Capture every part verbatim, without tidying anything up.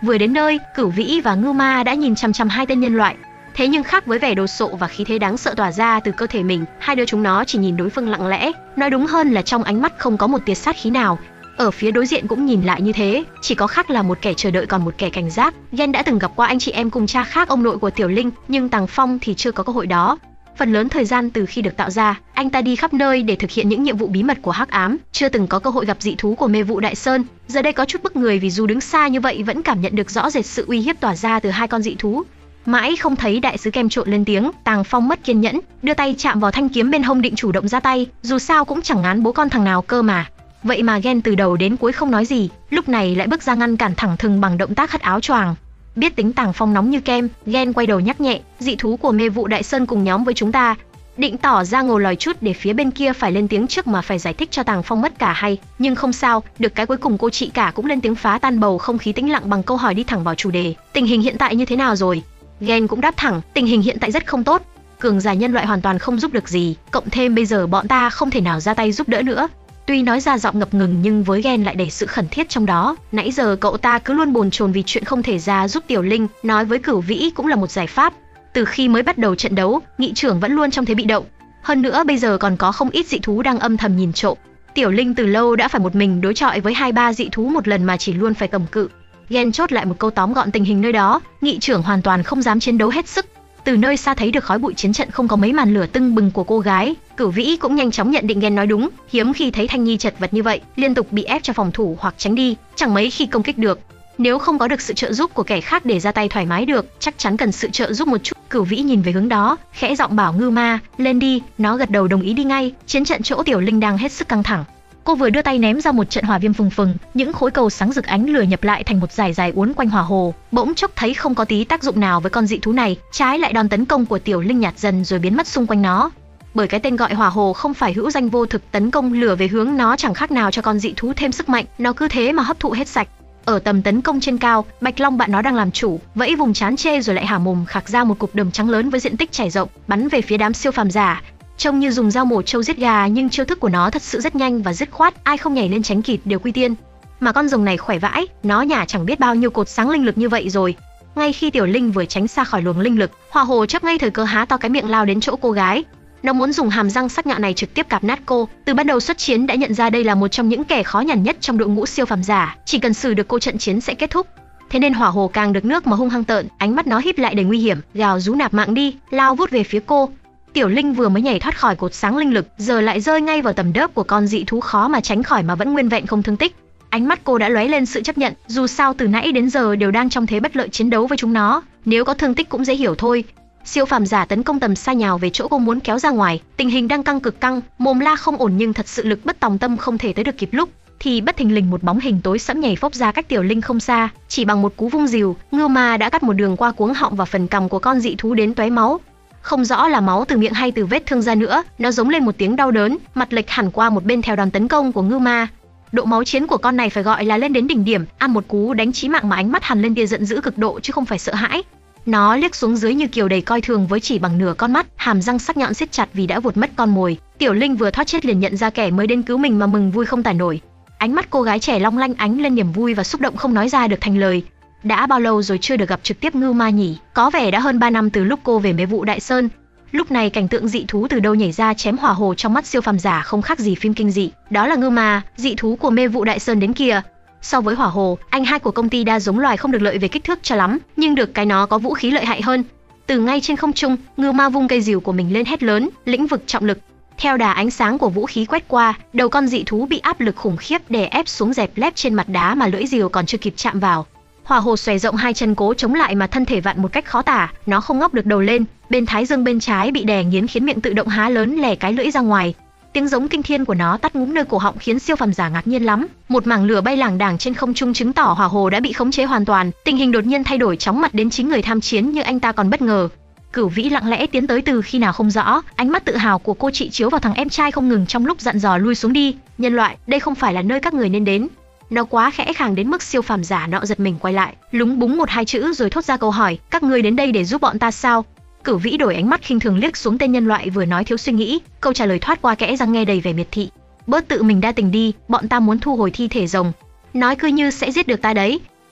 Vừa đến nơi, Cửu Vĩ và Ngưu Ma đã nhìn chằm chằm hai tên nhân loại. Thế nhưng khác với vẻ đồ sộ và khí thế đáng sợ tỏa ra từ cơ thể mình, hai đứa chúng nó chỉ nhìn đối phương lặng lẽ, nói đúng hơn là trong ánh mắt không có một tia sát khí nào. Ở phía đối diện cũng nhìn lại như thế, chỉ có khác là một kẻ chờ đợi còn một kẻ cảnh giác. Gen đã từng gặp qua anh chị em cùng cha khác ông nội của Tiểu Linh, nhưng Tàng Phong thì chưa có cơ hội đó. Phần lớn thời gian từ khi được tạo ra, anh ta đi khắp nơi để thực hiện những nhiệm vụ bí mật của Hắc Ám, chưa từng có cơ hội gặp dị thú của Mê Vụ Đại Sơn. Giờ đây có chút bức người vì dù đứng xa như vậy vẫn cảm nhận được rõ rệt sự uy hiếp tỏa ra từ hai con dị thú. Mãi không thấy đại sứ Kem Trộn lên tiếng, Tàng Phong mất kiên nhẫn, đưa tay chạm vào thanh kiếm bên hông định chủ động ra tay, dù sao cũng chẳng ngán bố con thằng nào cơ mà. Vậy mà Gen từ đầu đến cuối không nói gì, lúc này lại bước ra ngăn cản thẳng thừng bằng động tác hất áo choàng. Biết tính Tàng Phong nóng như kem, Gen quay đầu nhắc nhẹ, dị thú của Mê Vụ Đại Sơn cùng nhóm với chúng ta. Định tỏ ra ngầu lòi chút để phía bên kia phải lên tiếng trước mà phải giải thích cho Tàng Phong mất cả hay, nhưng không sao, được cái cuối cùng cô chị cả cũng lên tiếng phá tan bầu không khí tĩnh lặng bằng câu hỏi đi thẳng vào chủ đề. Tình hình hiện tại như thế nào rồi? Gen cũng đáp thẳng, tình hình hiện tại rất không tốt. Cường giả nhân loại hoàn toàn không giúp được gì, cộng thêm bây giờ bọn ta không thể nào ra tay giúp đỡ nữa. Tuy nói ra giọng ngập ngừng nhưng với Gen lại đầy sự khẩn thiết trong đó. Nãy giờ cậu ta cứ luôn bồn chồn vì chuyện không thể ra giúp Tiểu Linh, nói với Cửu Vĩ cũng là một giải pháp. Từ khi mới bắt đầu trận đấu, nghị trưởng vẫn luôn trong thế bị động. Hơn nữa bây giờ còn có không ít dị thú đang âm thầm nhìn trộm. Tiểu Linh từ lâu đã phải một mình đối chọi với hai ba dị thú một lần mà chỉ luôn phải cầm cự. Gen chốt lại một câu tóm gọn tình hình nơi đó, nghị trưởng hoàn toàn không dám chiến đấu hết sức. Từ nơi xa thấy được khói bụi chiến trận không có mấy màn lửa tưng bừng của cô gái, Cửu Vĩ cũng nhanh chóng nhận định Gen nói đúng, hiếm khi thấy Thanh Nhi chật vật như vậy, liên tục bị ép cho phòng thủ hoặc tránh đi, chẳng mấy khi công kích được. Nếu không có được sự trợ giúp của kẻ khác để ra tay thoải mái được, chắc chắn cần sự trợ giúp một chút. Cửu Vĩ nhìn về hướng đó, khẽ giọng bảo Ngưu Ma, lên đi, nó gật đầu đồng ý đi ngay. Chiến trận chỗ Tiểu Linh đang hết sức căng thẳng. Cô vừa đưa tay ném ra một trận hỏa viêm phừng phừng, những khối cầu sáng rực ánh lửa nhập lại thành một dải dài uốn quanh hỏa hồ. Bỗng chốc thấy không có tí tác dụng nào với con dị thú này, trái lại đòn tấn công của Tiểu Linh nhạt dần rồi biến mất xung quanh nó. Bởi cái tên gọi hỏa hồ không phải hữu danh vô thực, tấn công lửa về hướng nó chẳng khác nào cho con dị thú thêm sức mạnh, nó cứ thế mà hấp thụ hết sạch. Ở tầm tấn công trên cao, Bạch Long bạn nó đang làm chủ, vẫy vùng chán chê rồi lại hả mồm khạc ra một cục đờm trắng lớn với diện tích trải rộng, bắn về phía đám siêu phàm giả. Trông như dùng dao mổ trâu giết gà nhưng chiêu thức của nó thật sự rất nhanh và dứt khoát, ai không nhảy lên tránh kịp đều quy tiên. Mà con rồng này khỏe vãi, nó nhả chẳng biết bao nhiêu cột sáng linh lực như vậy rồi. Ngay khi Tiểu Linh vừa tránh xa khỏi luồng linh lực, hỏa hồ chấp ngay thời cơ há to cái miệng lao đến chỗ cô gái. Nó muốn dùng hàm răng sắc nhọn này trực tiếp cạp nát cô. Từ ban đầu xuất chiến đã nhận ra đây là một trong những kẻ khó nhằn nhất trong đội ngũ siêu phàm giả, chỉ cần xử được cô trận chiến sẽ kết thúc. Thế nên hỏa hồ càng được nước mà hung hăng tợn, ánh mắt nó híp lại đầy nguy hiểm, gào rú nạp mạng đi, lao vút về phía cô. Tiểu Linh vừa mới nhảy thoát khỏi cột sáng linh lực, giờ lại rơi ngay vào tầm đớp của con dị thú khó mà tránh khỏi mà vẫn nguyên vẹn không thương tích. Ánh mắt cô đã lóe lên sự chấp nhận, dù sao từ nãy đến giờ đều đang trong thế bất lợi chiến đấu với chúng nó, nếu có thương tích cũng dễ hiểu thôi. Siêu phàm giả tấn công tầm xa nhào về chỗ cô muốn kéo ra ngoài, tình hình đang căng cực căng, mồm la không ổn nhưng thật sự lực bất tòng tâm không thể tới được kịp lúc, thì bất thình lình một bóng hình tối sẫm nhảy phốc ra cách Tiểu Linh không xa, chỉ bằng một cú vung rìu, Ngưu Ma đã cắt một đường qua cuống họng và phần cằm của con dị thú đến tóe máu. Không rõ là máu từ miệng hay từ vết thương ra nữa, nó giống lên một tiếng đau đớn, mặt lệch hẳn qua một bên theo đòn tấn công của Ngưu Ma. Độ máu chiến của con này phải gọi là lên đến đỉnh điểm, ăn một cú đánh chí mạng mà ánh mắt hằn lên tia giận dữ cực độ chứ không phải sợ hãi. Nó liếc xuống dưới như kiều đầy coi thường với chỉ bằng nửa con mắt, hàm răng sắc nhọn siết chặt vì đã vụt mất con mồi. Tiểu Linh vừa thoát chết liền nhận ra kẻ mới đến cứu mình mà mừng vui không tả nổi. Ánh mắt cô gái trẻ long lanh ánh lên niềm vui và xúc động không nói ra được thành lời. Đã bao lâu rồi chưa được gặp trực tiếp Ngưu Ma nhỉ? Có vẻ đã hơn ba năm từ lúc cô về Mê Vụ Đại Sơn. Lúc này cảnh tượng dị thú từ đâu nhảy ra chém hỏa hồ trong mắt siêu phàm giả không khác gì phim kinh dị. Đó là Ngưu Ma, dị thú của Mê Vụ Đại Sơn đến kìa. So với hỏa hồ, anh hai của công ty đa giống loài không được lợi về kích thước cho lắm, nhưng được cái nó có vũ khí lợi hại hơn. Từ ngay trên không trung, Ngưu Ma vung cây rìu của mình lên hét lớn, lĩnh vực trọng lực. Theo đà ánh sáng của vũ khí quét qua, đầu con dị thú bị áp lực khủng khiếp đè ép xuống dẹp lép trên mặt đá mà lưỡi rìu còn chưa kịp chạm vào. Hỏa hồ xòe rộng hai chân cố chống lại mà thân thể vặn một cách khó tả, nó không ngóc được đầu lên, bên thái dương bên trái bị đè nghiến khiến miệng tự động há lớn lè cái lưỡi ra ngoài. Tiếng giống kinh thiên của nó tắt ngúm nơi cổ họng khiến siêu phàm giả ngạc nhiên lắm. Một mảng lửa bay lảng đảng trên không trung chứng tỏ hỏa hồ đã bị khống chế hoàn toàn. Tình hình đột nhiên thay đổi chóng mặt đến chính người tham chiến như anh ta còn bất ngờ. Cửu Vĩ lặng lẽ tiến tới từ khi nào không rõ, ánh mắt tự hào của cô chị chiếu vào thằng em trai không ngừng trong lúc dặn dò lui xuống đi. Nhân loại, đây không phải là nơi các người nên đến. Nó quá khẽ khàng đến mức siêu phàm giả nọ giật mình quay lại, lúng búng một hai chữ rồi thốt ra câu hỏi, các ngươi đến đây để giúp bọn ta sao? Cửu Vĩ đổi ánh mắt khinh thường liếc xuống tên nhân loại vừa nói thiếu suy nghĩ, câu trả lời thoát qua kẽ răng nghe đầy vẻ miệt thị. Bớt tự mình đa tình đi, bọn ta muốn thu hồi thi thể rồng. Nói cứ như sẽ giết được ta đấy.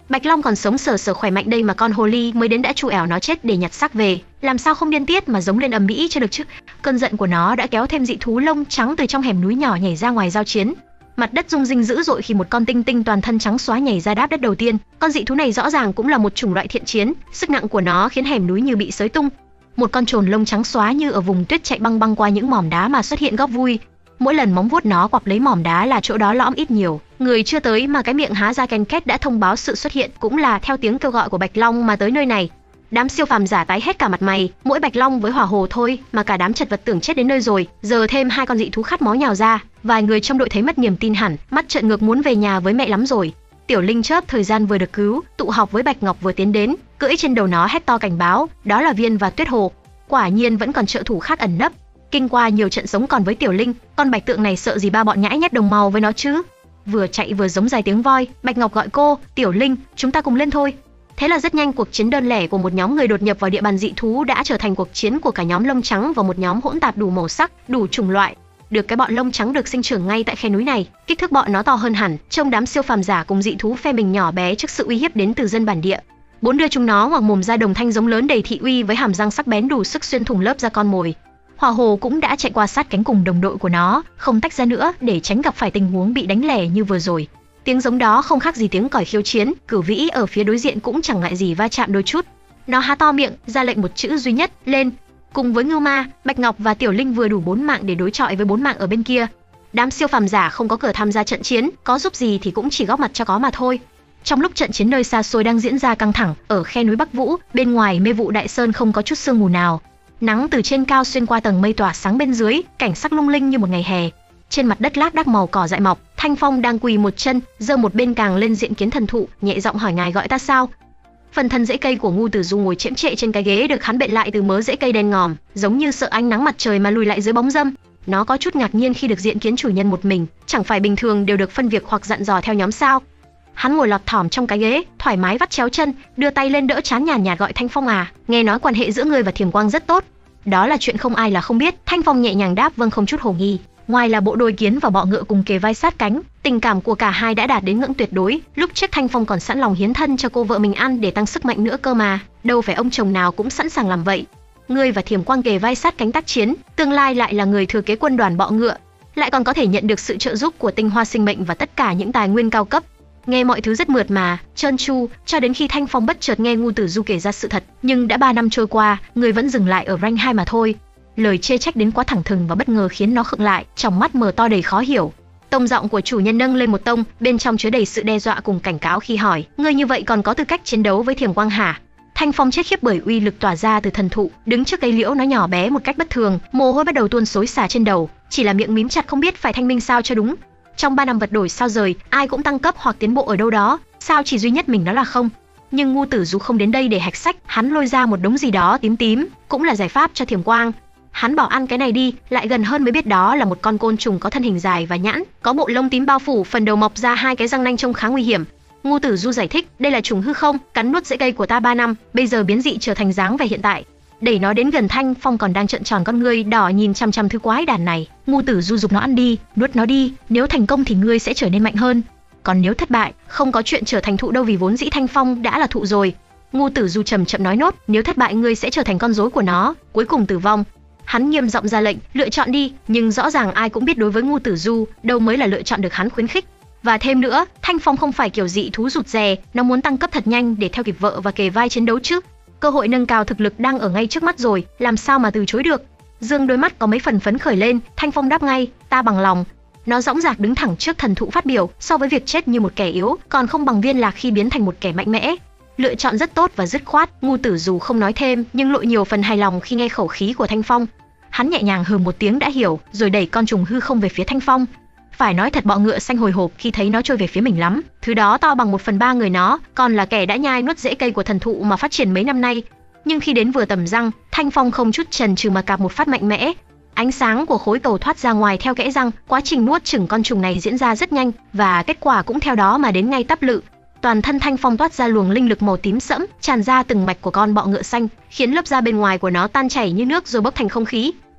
Bạch Long còn sống sờ sờ khỏe mạnh đây mà con hồ ly mới đến đã chu ẻo nó chết để nhặt xác về, làm sao không điên tiết mà giống lên ầm ĩ cho được chứ. Cơn giận của nó đã kéo thêm dị thú lông trắng từ trong hẻm núi nhỏ nhảy ra ngoài giao chiến. Mặt đất rung rinh dữ dội khi một con tinh tinh toàn thân trắng xóa nhảy ra đáp đất đầu tiên. Con dị thú này rõ ràng cũng là một chủng loại thiện chiến, sức nặng của nó khiến hẻm núi như bị xới tung. Một con trồn lông trắng xóa như ở vùng tuyết chạy băng băng qua những mỏm đá mà xuất hiện góp vui. Mỗi lần móng vuốt nó quặp lấy mỏm đá là chỗ đó lõm ít nhiều, người chưa tới mà cái miệng há ra ken két đã thông báo sự xuất hiện, cũng là theo tiếng kêu gọi của Bạch Long mà tới nơi này. Đám siêu phàm giả tái hết cả mặt mày, mỗi Bạch Long với hỏa hồ thôi mà cả đám chật vật tưởng chết đến nơi rồi, giờ thêm hai con dị thú khát máu nhào ra, vài người trong đội thấy mất niềm tin hẳn, mắt trợn ngược muốn về nhà với mẹ lắm rồi. Tiểu Linh chớp thời gian vừa được cứu, tụ họp với Bạch Ngọc vừa tiến đến, cưỡi trên đầu nó hét to cảnh báo, đó là Viên và Tuyết Hồ. Quả nhiên vẫn còn trợ thủ khác ẩn nấp. Kinh qua nhiều trận sống còn với Tiểu Linh, con bạch tượng này sợ gì ba bọn nhãi nhép đồng màu với nó chứ. Vừa chạy vừa giống dài tiếng voi, Bạch Ngọc gọi cô, Tiểu Linh, chúng ta cùng lên thôi. Thế là rất nhanh cuộc chiến đơn lẻ của một nhóm người đột nhập vào địa bàn dị thú đã trở thành cuộc chiến của cả nhóm lông trắng và một nhóm hỗn tạp đủ màu sắc, đủ chủng loại. Được cái bọn lông trắng được sinh trưởng ngay tại khe núi này, kích thước bọn nó to hơn hẳn, trông đám siêu phàm giả cùng dị thú phe mình nhỏ bé trước sự uy hiếp đến từ dân bản địa. Bốn đưa chúng nó ngoạc mồm ra đồng thanh giống lớn đầy thị uy với hàm răng sắc bén đủ sức xuyên thủng lớp da con mồi. Hỏa hồ cũng đã chạy qua sát cánh cùng đồng đội của nó, không tách ra nữa để tránh gặp phải tình huống bị đánh lẻ như vừa rồi. Tiếng giống đó không khác gì tiếng còi khiêu chiến, Cửu Vĩ ở phía đối diện cũng chẳng ngại gì va chạm đôi chút. Nó há to miệng, ra lệnh một chữ duy nhất, lên. Cùng với Ngưu Ma, Bạch Ngọc và Tiểu Linh vừa đủ bốn mạng để đối chọi với bốn mạng ở bên kia. Đám siêu phàm giả không có cửa tham gia trận chiến, có giúp gì thì cũng chỉ góp mặt cho có mà thôi. Trong lúc trận chiến nơi xa xôi đang diễn ra căng thẳng, ở khe núi Bắc Vũ, bên ngoài mê vụ đại sơn không có chút sương mù nào. Nắng từ trên cao xuyên qua tầng mây tỏa sáng bên dưới, cảnh sắc lung linh như một ngày hè. Trên mặt đất lác đác màu cỏ dại mọc, Thanh Phong đang quỳ một chân, giơ một bên càng lên diện kiến thần thụ, nhẹ giọng hỏi ngài gọi ta sao. Phần thân rễ cây của Ngu Tử Du ngồi chễm chệ trên cái ghế được hắn bện lại từ mớ rễ cây đen ngòm, giống như sợ ánh nắng mặt trời mà lùi lại dưới bóng râm. Nó có chút ngạc nhiên khi được diện kiến chủ nhân một mình, chẳng phải bình thường đều được phân việc hoặc dặn dò theo nhóm sao. Hắn ngồi lọt thỏm trong cái ghế, thoải mái vắt chéo chân, đưa tay lên đỡ trán, nhàn nhạt gọi Thanh Phong à, nghe nói quan hệ giữa ngươi và Thiềm Quang rất tốt. Đó là chuyện không ai là không biết, Thanh Phong nhẹ nhàng đáp vâng không chút hồ nghi. Ngoài là bộ đôi kiến và bọ ngựa cùng kề vai sát cánh, tình cảm của cả hai đã đạt đến ngưỡng tuyệt đối. Lúc trước Thanh Phong còn sẵn lòng hiến thân cho cô vợ mình ăn để tăng sức mạnh nữa cơ mà, đâu phải ông chồng nào cũng sẵn sàng làm vậy. Ngươi và Thiềm Quang kề vai sát cánh tác chiến, tương lai lại là người thừa kế quân đoàn bọ ngựa, lại còn có thể nhận được sự trợ giúp của tinh hoa sinh mệnh và tất cả những tài nguyên cao cấp. Nghe mọi thứ rất mượt mà, trơn tru, cho đến khi Thanh Phong bất chợt nghe Ngu Tử Du kể ra sự thật, nhưng đã ba năm trôi qua, người vẫn dừng lại ở rank hai mà thôi. Lời chê trách đến quá thẳng thừng và bất ngờ khiến nó khựng lại, trong mắt mở to đầy khó hiểu. Tông giọng của chủ nhân nâng lên một tông, bên trong chứa đầy sự đe dọa cùng cảnh cáo khi hỏi, ngươi như vậy còn có tư cách chiến đấu với Thiềm Quang hả? Thanh Phong chết khiếp bởi uy lực tỏa ra từ thần thụ, đứng trước cây liễu nó nhỏ bé một cách bất thường, mồ hôi bắt đầu tuôn xối xả trên đầu, chỉ là miệng mím chặt không biết phải thanh minh sao cho đúng. Trong ba năm vật đổi sao rời, ai cũng tăng cấp hoặc tiến bộ ở đâu đó, sao chỉ duy nhất mình nó là không? Nhưng Ngu Tử Du không đến đây để hạch sách, hắn lôi ra một đống gì đó tím tím, cũng là giải pháp cho Thiềm Quang. Hắn bảo ăn cái này đi, lại gần hơn mới biết đó là một con côn trùng có thân hình dài và nhẵn, có bộ lông tím bao phủ, phần đầu mọc ra hai cái răng nanh trông khá nguy hiểm. Ngu Tử Du giải thích, đây là trùng hư không, cắn nuốt rễ cây của ta ba năm, bây giờ biến dị trở thành dáng vẻ hiện tại. Đẩy nó đến gần Thanh Phong còn đang trợn tròn con ngươi đỏ nhìn chăm chăm thứ quái đản này. Ngu Tử Du giục nó ăn đi, nuốt nó đi, nếu thành công thì ngươi sẽ trở nên mạnh hơn. Còn nếu thất bại, không có chuyện trở thành thụ đâu vì vốn dĩ Thanh Phong đã là thụ rồi. Ngu Tử Du chậm chậm nói nốt, nếu thất bại ngươi sẽ trở thành con rối của nó, cuối cùng tử vong. Hắn nghiêm giọng ra lệnh, lựa chọn đi, nhưng rõ ràng ai cũng biết đối với Ngu Tử Du, đâu mới là lựa chọn được hắn khuyến khích. Và thêm nữa, Thanh Phong không phải kiểu dị thú rụt rè, nó muốn tăng cấp thật nhanh để theo kịp vợ và kề vai chiến đấu chứ. Cơ hội nâng cao thực lực đang ở ngay trước mắt rồi, làm sao mà từ chối được. Dương đôi mắt có mấy phần phấn khởi lên, Thanh Phong đáp ngay, ta bằng lòng. Nó dõng dạc đứng thẳng trước thần thụ phát biểu, so với việc chết như một kẻ yếu, còn không bằng Viên Lạc khi biến thành một kẻ mạnh mẽ. Lựa chọn rất tốt và dứt khoát, Ngu Tử Du không nói thêm, nhưng lộ nhiều phần hài lòng khi nghe khẩu khí của Thanh Phong. Hắn nhẹ nhàng hừ một tiếng đã hiểu, rồi đẩy con trùng hư không về phía Thanh Phong. Phải nói thật bọ ngựa xanh hồi hộp khi thấy nó trôi về phía mình lắm, thứ đó to bằng một phần ba người nó, còn là kẻ đã nhai nuốt rễ cây của thần thụ mà phát triển mấy năm nay. Nhưng khi đến vừa tầm răng, Thanh Phong không chút chần chừ mà cạp một phát mạnh mẽ. Ánh sáng của khối cầu thoát ra ngoài theo kẽ răng, quá trình nuốt chửng con trùng này diễn ra rất nhanh, và kết quả cũng theo đó mà đến ngay tắp lự. Toàn thân Thanh Phong toát ra luồng linh lực màu tím sẫm, tràn ra từng mạch của con bọ ngựa xanh, khiến lớp da bên ngoài của nó tan chảy như nước rồi bốc thành không khí.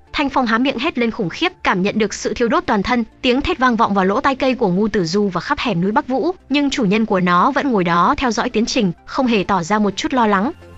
Thanh Phong há miệng hét lên khủng khiếp, cảm nhận được sự thiêu đốt toàn thân, tiếng thét vang vọng vào lỗ tai cây của Ngu Tử Du và khắp hẻm núi Bắc Vũ, nhưng chủ nhân của nó vẫn ngồi đó theo dõi tiến trình, không hề tỏ ra một chút lo lắng.